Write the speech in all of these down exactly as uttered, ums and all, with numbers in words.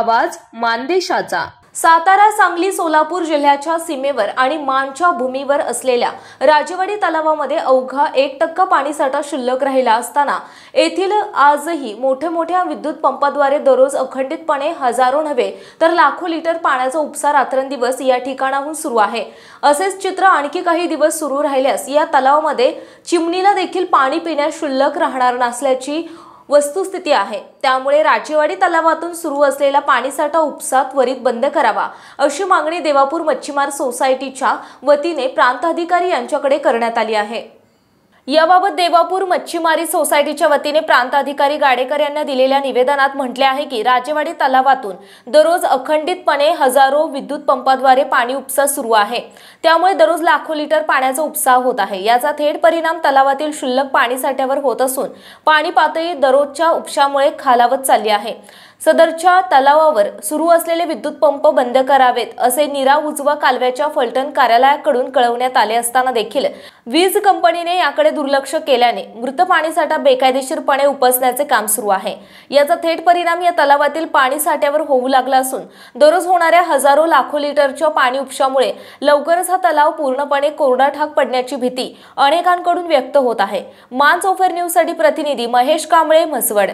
आवाज मानदेशाचा। सातारा, सांगली, सोलापूर जिल्ह्याच्या सीमेवर आणि मानच्या भूमीवर असलेल्या राजेवाडी तलावामध्ये अवघा एक टक्का पाणीसाठा शिल्लक राहिला असताना येथील आजही मोठ्या मोठ्या विद्युत पंपाद्वारे दररोज अखंडितपणे हजारो नव्हे तर लाखो लिटर पाण्याचा उपसा रात्रंदिवस या ठिकाणाहून सुरू आहे। असेच चित्र आणखी काही दिवस सुरू राहिल्यास या तलावामध्ये चिमणीला देखील पाणी पिण्यास शिल्लक राहणार नसल्याची वस्तुस्थिती आहे। त्यामुळे राजेवाडी तलावातून सुरू असलेला पाणीसाठा उपसा त्वरित बंद करावा अशी मागणी देवापूर मच्छीमार सोसायटीच्या वतीने प्रांत अधिकारी यांच्याकडे करण्यात आली आहे। याबाबत देवापूर मच्छीमारी सोसायटीच्या वतीने प्रांत अधिकारी गाडेकर यांना दिलेल्या निवेदनात म्हटले आहे की राजेवाडी तलावातून दररोज अखंडितपणे हजारो विद्युत पंपाद्वारे पाणी उपसा सुरू आहे। त्यामुळे दररोज लाखो लिटर पाण्याचा उपसा होत आहे। याचा थेट परिणाम तलावातील शिल्लक पाणीसाठ्यावर होत असून पाणी पातळी दररोजच्या उपशामुळे खालावत चालली आहे। सदरच्या तलावावर सुरू असलेले विद्युत पंप बंद करावेत असे नीरा उजवा कालव्याच्या फलटण कार्यालयाकडून कळवण्यात आले असताना देखील वीज कंपनीने याकडे दुर्लक्ष केल्याने मृत पाणीसाठा बेकायदेशीरपणे उपसण्याचे काम सुरू आहे। याचा थेट परिणाम या तलावातील पाणीसाठ्यावर होऊ लागला असून दररोज होणाऱ्या हजारो लाखो लिटरच्या पाणी उपशामुळे लवकरच हा तलाव पूर्णपणे कोरडा ठाक पडण्याची भीती अनेकांकडून व्यक्त होत आहे। मान चौफेर न्यूज साठी प्रतिनिधी महेश कांबळे, म्हसवड।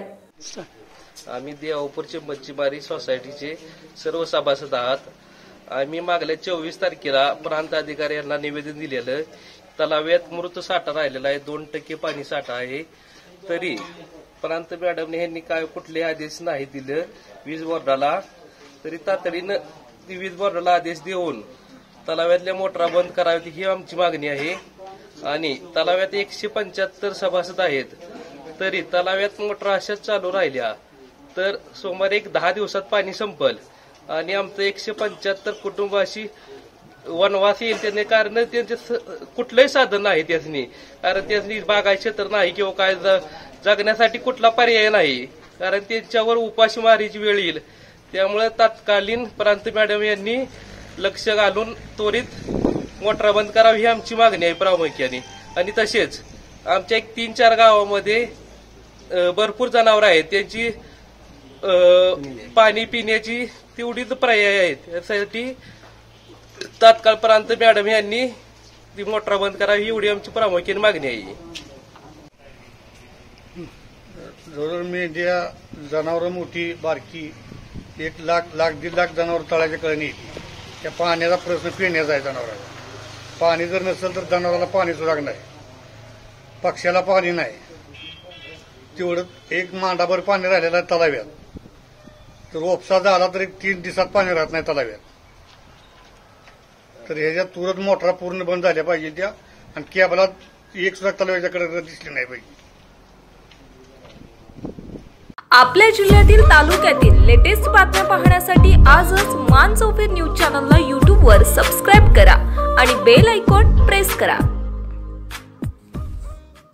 आम्ही देवापूरचे मच्छीमारी सोसायटीचे सर्व सभासद आहात। आम्ही मागल्या चोवीस तारखेला प्रांत अधिकारी यांना निवेदन दिलेलं तलावात मृत साठा राहिलेला आहे, दोन टक्के पाणी साठा आहे। तरी प्रांत मॅडमने यांनी काय कुठले आदेश नाही दिले वीज बोर्डाला। तरी तातडीनं वीज बोर्डाला आदेश देऊन तलावातल्या मोटरा बंद कराव्यात ही आमची मागणी आहे। आणि तलावात एकशे पंच्याहत्तर सभासद आहेत, तरी तलावात मोटरा अशाच चालू राहिल्या तर सोमवारी एक दहा दिवसात पाणी संपल आणि आमचं एकशे पंच्याहत्तर कुटुंबाशी वनवास येईल। त्यांनी कारण त्यांचे कुठलंही साधन नाही त्यांनी, कारण त्यांनी बागायत क्षेत्र नाही किंवा काय जगण्यासाठी कुठला पर्याय नाही, कारण त्यांच्यावर उपाशीमारीची वेळ येईल। त्यामुळे तात्कालीन प्रांत मॅडम यांनी लक्ष घालून त्वरित मोटरा बंद करावी ही आमची मागणी आहे प्रामुख्याने। आणि तसेच आमच्या एक तीन चार गावामध्ये भरपूर जनावर आहेत, त्यांची पाणी पिण्याची तेवढीच पर्याय आहेत। यासाठी तात्काळ प्रांत मॅडम यांनी ती मोटरा बंद करावी एवढी आमची प्रामुख्याने मागणी आहे। जवळ मेंढ्या जनावर मोठी बारकी एक लाख लाख दीड लाख जनावर तळाच्या कळणी येते। त्या पाण्याचा प्रश्न पिण्याचा आहे जनावराला। पाणी जर नसेल तर जनावराला पाणी सुद्धा नाही, पक्ष्याला पाणी नाही। तेवढं एक मांडाभर पाणी राहिलेलं आहे तलाव्यात, तर उपसा झाला तर एक तीन दिवसात पाणी राहत नाही तलाव्यात। तर ह्याच्यात तुरंत मोटरा पूर्ण बंद झाल्या पाहिजे त्या, आणि केबलात एक सुद्धा तलाव्याच्याकडे दिसली नाही पाहिजे। आपल्या जिल्ह्यातील तालुक्यातील लेटेस्ट बातम्या पाहण्यासाठी आजच मान चौफेर न्यूज चॅनलला यूट्यूब वर सबस्क्राईब करा आणि बेल आयकॉन प्रेस करा।